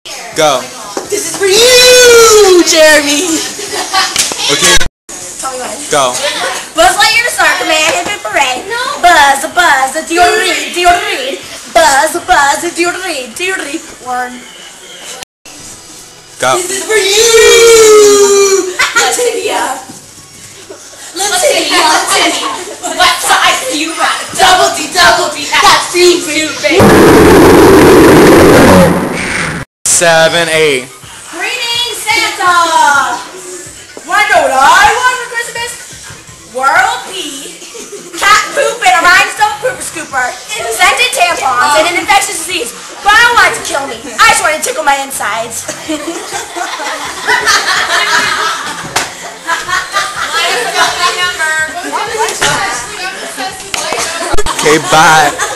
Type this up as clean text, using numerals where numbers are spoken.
Go. This is for you, Jeremy. Okay. Tell me when. Go. Buzz Lightyear, soccer man, hip hip hooray. Buzz, buzz, deodorant, deodorant. Buzz, buzz, deodorant, deodorant. One. Go. This is for you, Lativia. Lativia. What size do you have? Double D, that's free for you, baby. 7, 8. Greetings, Santa! Wanna know what I want for Christmas? World peace, cat poop, and a rhinestone pooper scooper, scented tampons, and an infectious disease. But I don't want it to kill me. I just want to tickle my insides. Okay, bye.